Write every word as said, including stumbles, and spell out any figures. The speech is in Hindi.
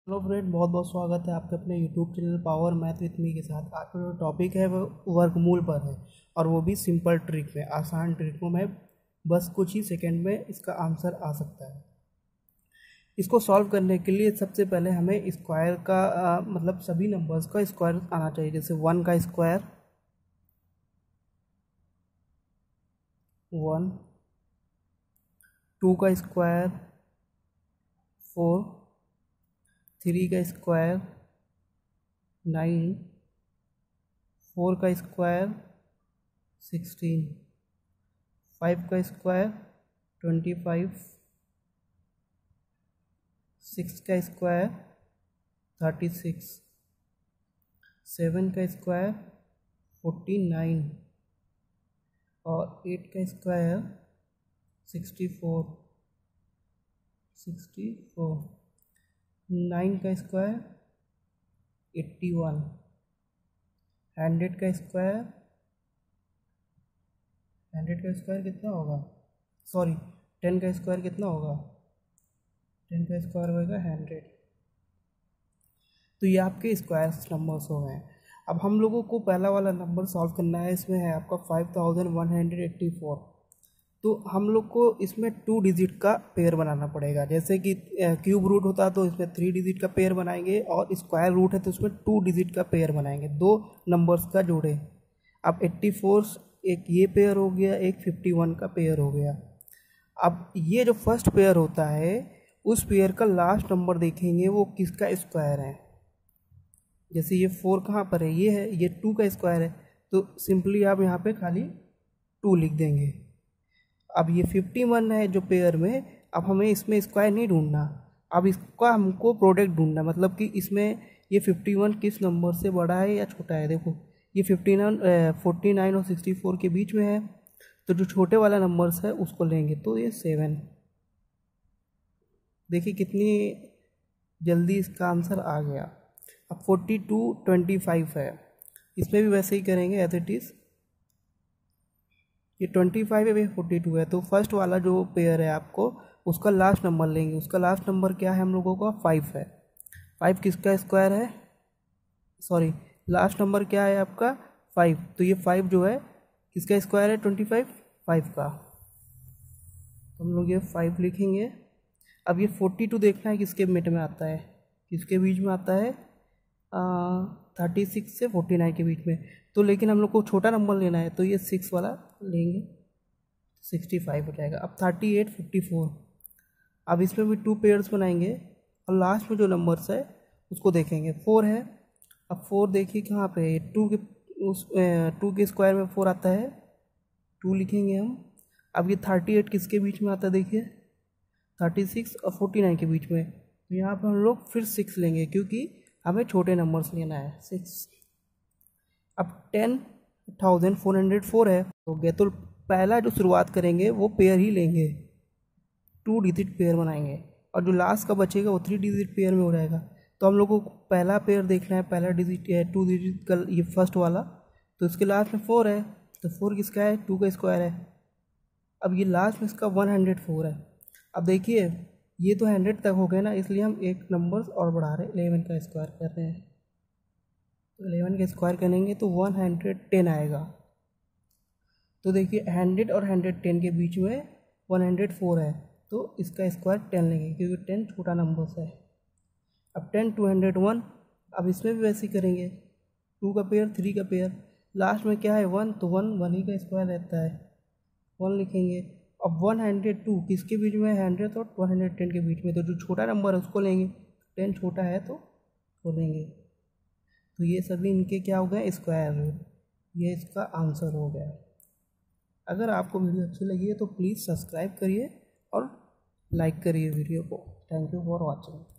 हेलो फ्रेंड, बहुत बहुत स्वागत है आपके अपने YouTube channel Power Math with me के साथ। आज का जो टॉपिक है वो वर्गमूल पर है, और वो भी सिंपल ट्रिक में, आसान ट्रिकों में। बस कुछ ही सेकंड में इसका आंसर आ सकता है। इसको सॉल्व करने के लिए सबसे पहले हमें स्क्वायर का आ, मतलब सभी नंबर्स का स्क्वायर आना चाहिए। जैसे वन का स्क्वायर वन, टू का स्क्वायर फोर, थ्री का स्क्वायर नाइन, फोर का स्क्वायर सिक्सटीन, फाइव का स्क्वायर ट्वेंटी फाइव, सिक्स का स्क्वायर थर्टी सिक्स, सेवन का स्क्वायर फोर्टी नाइन, और एट का square sixty four sixty four, nine का स्क्वायर एट्टी वन, हंड्रेड का स्क्वायर हंड्रेड का स्क्वायर कितना होगा, सॉरी टेन का स्क्वायर कितना होगा, टेन का स्क्वायर होगा हंड्रेड। तो ये आपके स्क्वायर्स नंबर्स हो गए। अब हम लोगों को पहला वाला नंबर सॉल्व करना है। इसमें है आपका five thousand one hundred eighty four. तो हम लोग को इसमें टू डिजिट का पेयर बनाना पड़ेगा। जैसे कि क्यूब रूट होता तो इसमें थ्री डिजिट का पेयर बनाएंगे, और स्क्वायर रूट है तो इसमें टू डिजिट का पेयर बनाएंगे, दो नंबर्स का जोड़े। अब एट्टी फोर एक ये पेयर हो गया, एक फिफ्टी वन का पेयर हो गया। अब ये जो फर्स्ट पेयर होता है, उस पेयर का लास्ट नंबर देखेंगे वो किसका स्क्वायर है। जैसे ये फोर कहाँ पर है, ये है, ये टू का स्क्वायर है, तो सिंपली आप यहाँ पे खाली टू लिख देंगे। अब ये फिफ्टी वन है जो पेयर में, अब हमें इसमें स्क्वायर नहीं ढूंढना, अब इसका हमको प्रोडक्ट ढूंढना, मतलब कि इसमें ये फिफ्टी वन किस नंबर से बड़ा है या छोटा है। देखो ये फिफ्टी नाइन फोर्टी नाइन और सिक्सटी फोर के बीच में है, तो जो छोटे वाला नंबर्स है उसको लेंगे, तो ये सेवन। देखिए कितनी जल्दी इसका आंसर आ गया। अब फोर्टी टू ट्वेंटी फाइव है, इसमें भी वैसे ही करेंगे एज इट इज़। ये ट्वेंटी फाइव है, फोर्टी टू है, तो फर्स्ट वाला जो पेयर है आपको उसका लास्ट नंबर लेंगे। उसका लास्ट नंबर क्या है हम लोगों का, फाइव है। फाइव किसका स्क्वायर है, सॉरी लास्ट नंबर क्या है आपका, फाइव। तो ये फाइव जो है किसका स्क्वायर है, ट्वेंटी फाइव, फाइव का। तो हम लोग ये फाइव लिखेंगे। अब ये फोर्टी टू देखना है किसके मिड में आता है, किसके बीच में आता है, थर्टी सिक्स से फोर्टी नाइन के बीच में। तो लेकिन हम लोग को छोटा नंबर लेना है, तो ये सिक्स वाला लेंगे, सिक्सटी फाइव हो जाएगा। अब थर्टी एट फिफ्टी फोर, अब इसमें भी टू पेयर्स बनाएंगे, और लास्ट में जो नंबर्स है उसको देखेंगे। फोर है, अब फोर देखिए कहाँ पे है, टू के उस टू के स्क्वायर में फोर आता है, टू लिखेंगे हम। अब ये थर्टी एट किसके बीच में आता है, देखिए थर्टी सिक्स और फोर्टी नाइन के बीच में। तो यहाँ पर हम लोग फिर सिक्स लेंगे, क्योंकि हमें छोटे नंबर्स लेना है, सिक्स। अब ten thousand four hundred four है हो गया, तो पहला जो शुरुआत करेंगे वो पेयर ही लेंगे, टू डिजिट पेयर बनाएंगे, और जो लास्ट का बचेगा वो थ्री डिजिट पेयर में हो जाएगा। तो हम लोगों को पहला पेयर देखना है, पहला डिजिट है टू डिजिट का, ये फर्स्ट वाला, तो इसके लास्ट में फोर है, तो फोर किसका है, टू का स्क्वायर है। अब ये लास्ट में इसका वन हंड्रेड फोर है। अब देखिए ये तो हंड्रेड तक हो गए ना, इसलिए हम एक नंबर और बढ़ा रहे हैं, इलेवन का स्क्वायर कर रहे हैं। तो इलेवन का स्क्वायर करेंगे तो वन हंड्रेड टेन आएगा। तो देखिए हंड्रेड और हंड्रेड टेन के बीच में वन हंड्रेड फोर है, तो इसका स्क्वायर टेन लेंगे, क्योंकि टेन छोटा नंबर है। अब टेन टू हंड्रेड वन, अब इसमें भी वैसे ही करेंगे, टू का पेयर थ्री का पेयर, लास्ट में क्या है वन, तो वन वन ही का स्क्वायर रहता है, वन लिखेंगे। अब वन हंड्रेड टू किसके बीच में है, हंड्रेड और वन हंड्रेड टेन के बीच में, तो जो छोटा नंबर है उसको लेंगे, टेन छोटा है तो वो लेंगे। तो ये सभी इनके क्या हो गए, स्क्वायर रूट। ये इसका आंसर हो गया। अगर आपको वीडियो अच्छी लगी है तो प्लीज़ सब्सक्राइब करिए और लाइक करिए वीडियो को। Thank you for watching.